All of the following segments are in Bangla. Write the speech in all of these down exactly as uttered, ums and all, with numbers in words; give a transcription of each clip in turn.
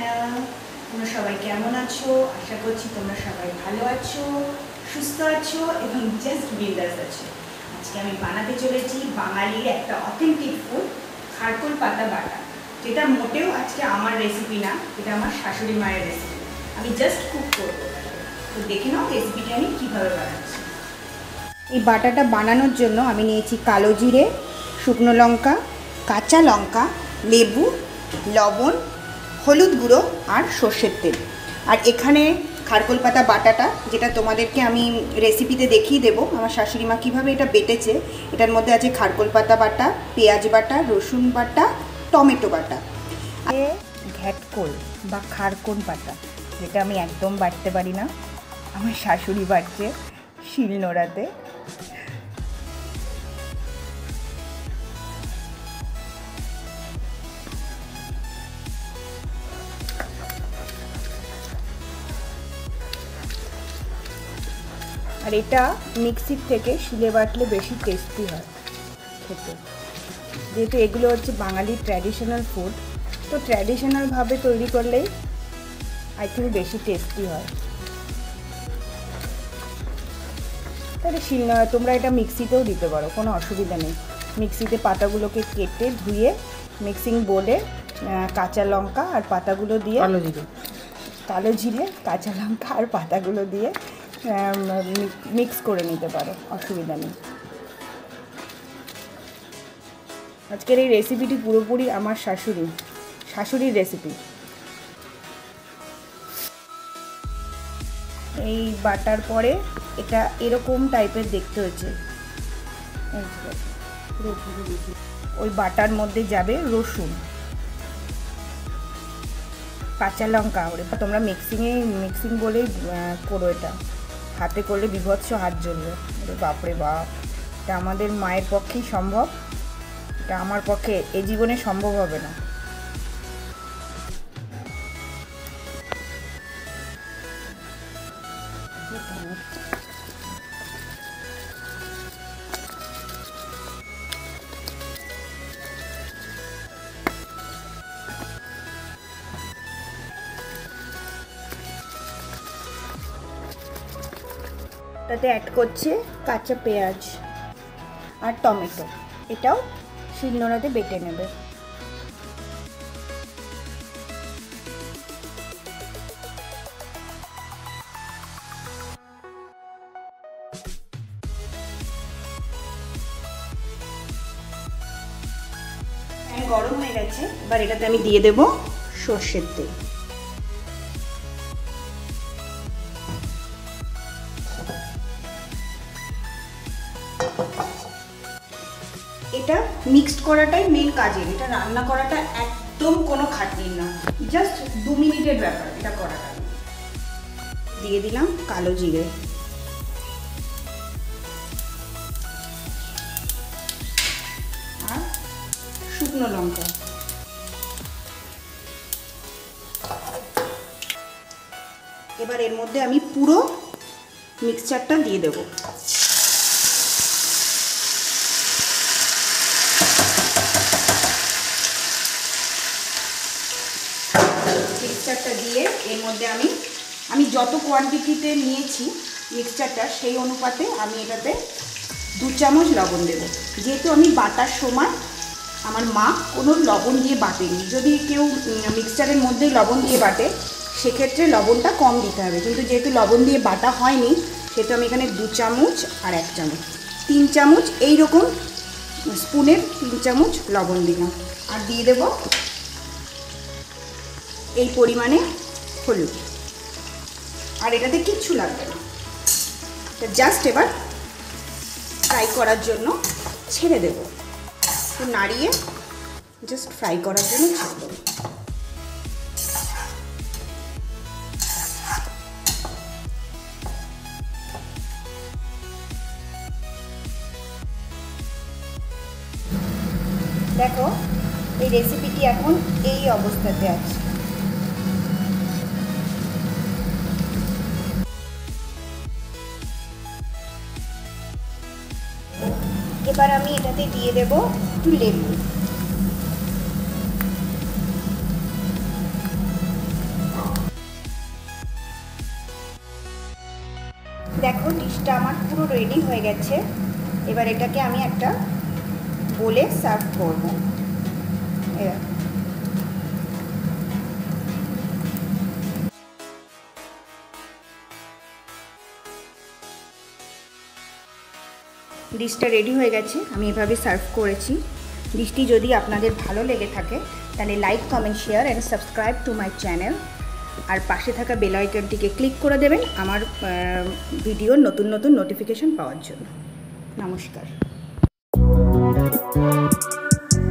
চ্যানেল। তোমরা সবাই কেমন আছো? আশা করছি তোমরা সবাই ভালো আছো, সুস্থ আছো এবং জাস্ট বিন্দাস আছো। আজকে আমি বানাতে চলেছি বাঙালির একটা অথেন্টিক ফুড, খারকোল পাতা বাটা, যেটা মোটেও আজকে আমার রেসিপি না, এটা আমার শাশুড়ি মায়ের রেসিপি। আমি জাস্ট কুক করবো। তো দেখে নাও রেসিপিটা আমি কীভাবে বানাচ্ছি। এই বাটাটা বানানোর জন্য আমি নিয়েছি কালো জিরে, শুকনো লঙ্কা, কাঁচা লঙ্কা, লেবু, লবণ, হলুদ গুঁড়ো আর সর্ষের তেল। আর এখানে খারকোল পাতা বাটাটা, যেটা তোমাদেরকে আমি রেসিপিতে দেখিয়ে দেবো আমার শাশুড়ি মা কীভাবে এটা বেটেছে। এটার মধ্যে আছে খারকোল পাতা বাটা, পেঁয়াজ বাটা, রসুন বাটা, টমেটো বাটা। ঘ্যাটকোল বা খারকোল পাতা, যেটা আমি একদম বাটতে পারি না, আমার শাশুড়ি বাটছে শিলনোড়াতে। আর এটা মিক্সির থেকে শিলে বাটলে বেশি টেস্টি হয় খেতে, যেহেতু এগুলো হচ্ছে বাঙালির ট্র্যাডিশনাল ফুড। তো ট্র্যাডিশনালভাবে তৈরি করলেই আই থিঙ্ক বেশি টেস্টি হয়। তাহলে শিল তোমরা এটা মিক্সিতেও দিতে পারো, কোনো অসুবিধা নেই। মিক্সিতে পাতাগুলোকে কেটে ধুয়ে মিক্সিং বোলে কাঁচা লঙ্কা আর পাতাগুলো দিয়ে, কালো জিরে কালো জিরে কাঁচা লঙ্কা আর পাতাগুলো দিয়ে মিক্স করে নিতে পারো, অসুবিধা নেই। আজকের এই রেসিপিটি পুরোপুরি আমার শাশুড়ি শাশুড়ির রেসিপি। এই বাটার পরে এটা এরকম টাইপের দেখতে হয়েছে। ওই বাটার মধ্যে যাবে রসুন, কাঁচা লঙ্কা। ওরে তোমরা মিক্সিংয়ে মিক্সিং বলে করো, এটা হাতে করলে বিভৎস হাত জ্বলবে। ওরে বাপরে বাপ, এটা আমাদের মায়ের পক্ষেই সম্ভব, এটা আমার পক্ষে এ জীবনে সম্ভব হবে না। তাতে অ্যাড করছে কাঁচা পেঁয়াজ আর টমেটো, এটাও শিলনোড়াতে বেটে নেবে। গরম হয়ে গেছে, এবার এটাতে আমি দিয়ে দেব সর্ষের তেল। এটা মিক্সড করাটাই মেন কাজের, এটা রান্না করাটা একদম কোনো খাটনি না, জাস্ট দু মিনিটের ব্যাপার এটা করাটা। দিয়ে দিলাম কালো জিরে, আর শুকনো লঙ্কা। এবার এর মধ্যে আমি পুরো মিক্সচারটা দিয়ে দেব। মিক্সচারটা দিয়ে এর মধ্যে আমি আমি যত কোয়ান্টিটিতে নিয়েছি মিক্সচারটা, সেই অনুপাতে আমি এটাতে দু চামচ লবণ দেব। যেহেতু আমি বাটার সময় আমার মা কোনো লবণ দিয়ে বাটেনি, যদি কেউ মিক্সচারের মধ্যেই লবণ দিয়ে বাটে সেক্ষেত্রে লবণটা কম দিতে হবে, কিন্তু যেহেতু লবণ দিয়ে বাটা হয়নি সেহেতু আমি এখানে দু চামচ আর এক চামচ তিন চামচ এই রকম স্পুনের তিন চামচ লবণ দিলাম। আর দিয়ে দেব এই পরিমাণে হলুদ। আর এটাতে কিচ্ছু লাগবে না, জাস্ট এবার ফ্রাই করার জন্য ছেড়ে দেব। তো নাড়িয়ে জাস্ট ফ্রাই করার জন্য ছেড়ে দেবো। দেখো এই রেসিপিটি এখন এই অবস্থাতে আছে। এবার আমি এটাতে দিয়ে দেব একটু লেবু। ডিশটা আমার পুরো রেডি হয়ে গেছে। এবার এটাকে আমি একটা বলে সার্ভ করবো। ডিশটা রেডি হয়ে গেছে, আমি এভাবে সার্ভ করেছি। ডিশটি যদি আপনাদের ভালো লেগে থাকে তাহলে like, comment, share and subscribe to my channel. আর পাশে থাকা বেল আইকনটিকে ক্লিক করে দেবেন আমার ভিডিওর নতুন নতুন নোটিফিকেশন পাওয়ার জন্য।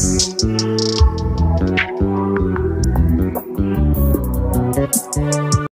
নমস্কার।